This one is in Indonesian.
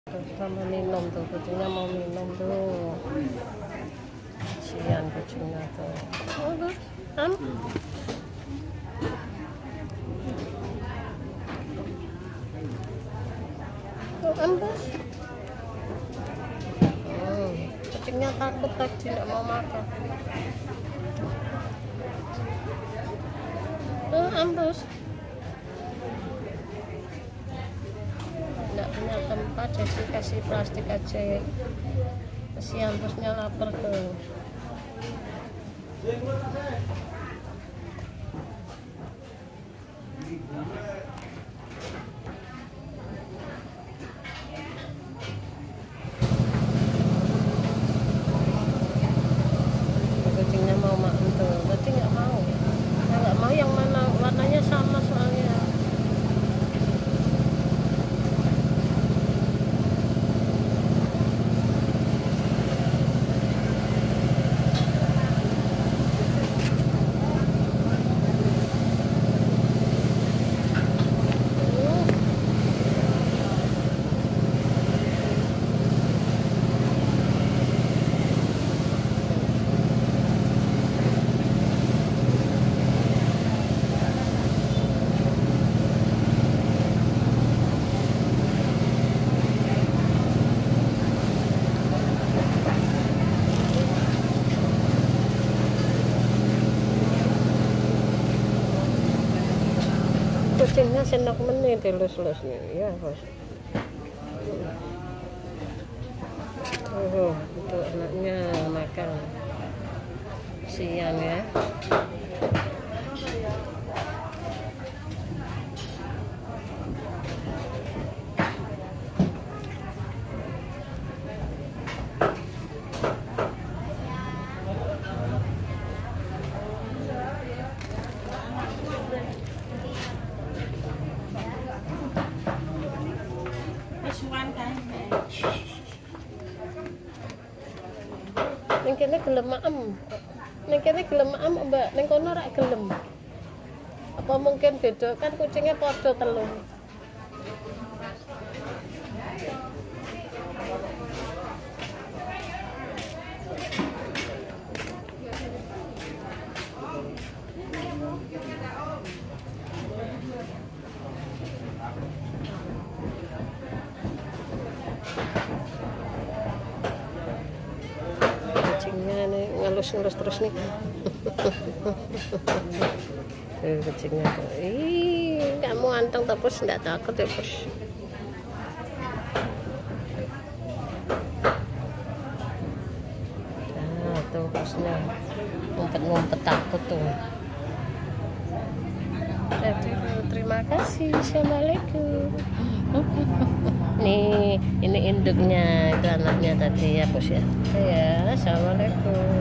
Sama minum tuh, kucingnya mau minum tuh. Kasihan kucingnya tuh. Oh, tuh. Bos. Kucingnya takut tadi tidak mau makan. Bos. Nggak punya tempat, jadi kasih plastik aja. Kasihan bosnya lapar tuh. Kucingnya mau makan tuh, kucing nggak mau. Nggak mau yang mana warnanya sama soalnya. Kucingnya senang menit dilus-lus nih ya bos. Itu anaknya makan siang ya. Ning kene gelem maem. Ning kene gelem maem, Mbak. Ning kono rak gelem. Apa mungkin beda kan kucingnya padha telu. Kucingnya nih ngelus-ngelus terus nih. Kucingnya tuh. Kamu anteng terus enggak takut ya, Bos? Nah, tuh bosnya ngumpet-ngumpet takut tuh. Terima kasih. Assalamualaikum. Nih, ini induknya, itu anaknya tadi ya, Bos ya. Ya, assalamualaikum.